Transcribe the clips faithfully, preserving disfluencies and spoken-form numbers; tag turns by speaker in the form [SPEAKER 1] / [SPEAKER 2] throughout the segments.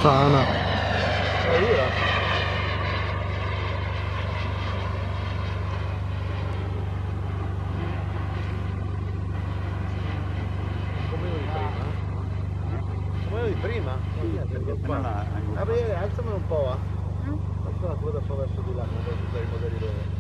[SPEAKER 1] sana.
[SPEAKER 2] E io? Come io di prima? Come io di prima? Perché qua? Ah, beh, alzamelo un po', va? Alzala tu da qua verso di là, come vuoi usare i modelli loro.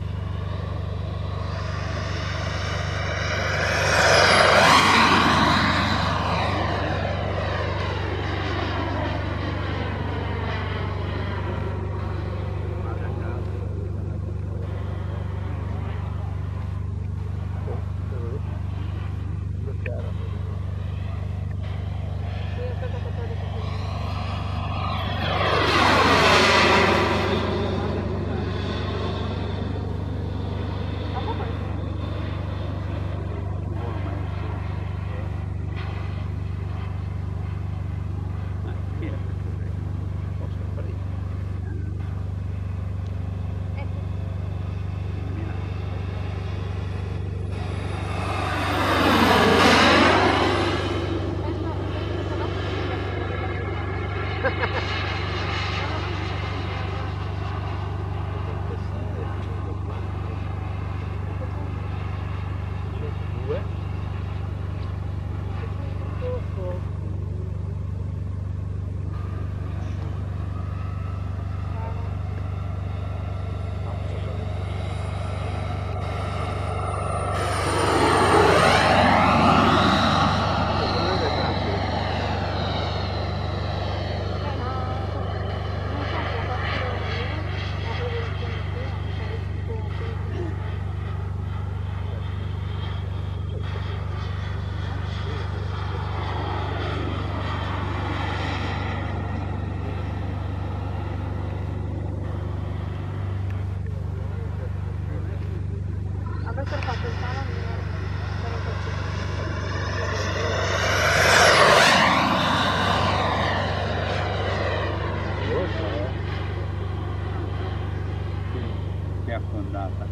[SPEAKER 3] È affondata.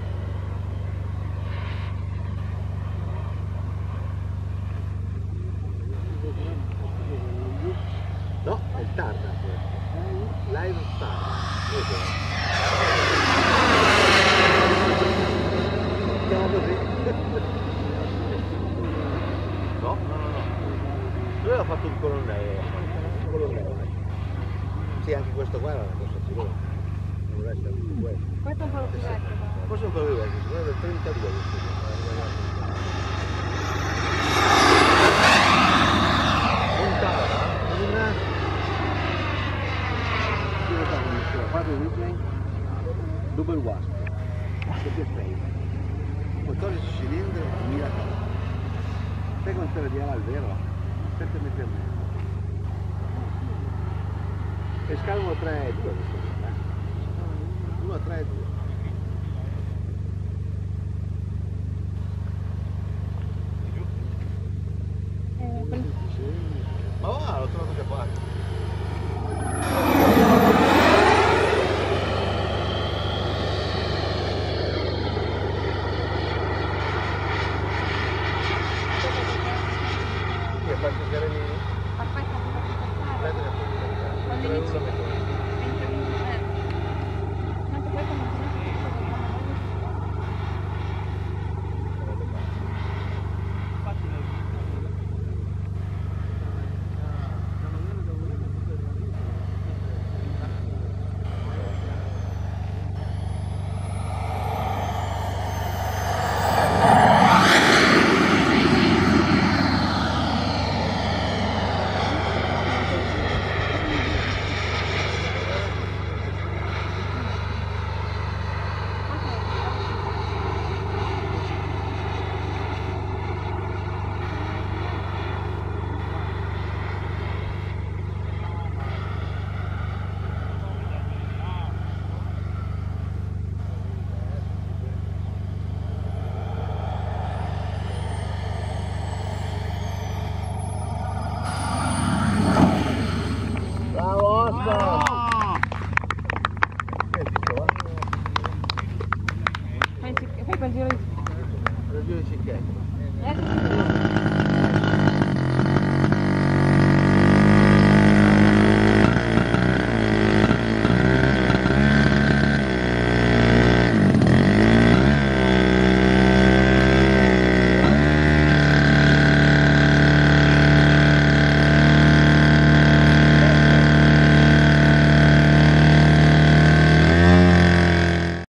[SPEAKER 2] No, è il Tarda questo. Live Tarda. Siamo così. No, no, no, no. Lui aveva fatto un colonnello. Un colonnello. Sì, anche questo qua era una cosa filone. Non resta tutto questo.
[SPEAKER 4] Questo è un po' più vecchio.
[SPEAKER 2] Forse un po' più vecchio, quello del trentadue questo. Montava una...
[SPEAKER 3] Dove fa una quattro di double wasp, doppia spray,
[SPEAKER 2] quattordici cilindri,
[SPEAKER 3] mille cavalli. Sai quanto era di ala al vero? sette metri e mezzo. E scala uno tre e due questo qua, eh?
[SPEAKER 2] uno a tre e due. Ma va, l'ho trovato che qua. Che fa il carenino?
[SPEAKER 4] Aspetta,
[SPEAKER 2] Aspetta che poi mi
[SPEAKER 4] quando inizio
[SPEAKER 2] metto.
[SPEAKER 4] tanto poi quando fai quel giro di...
[SPEAKER 2] Il giro di cicchetta.
[SPEAKER 4] Eh,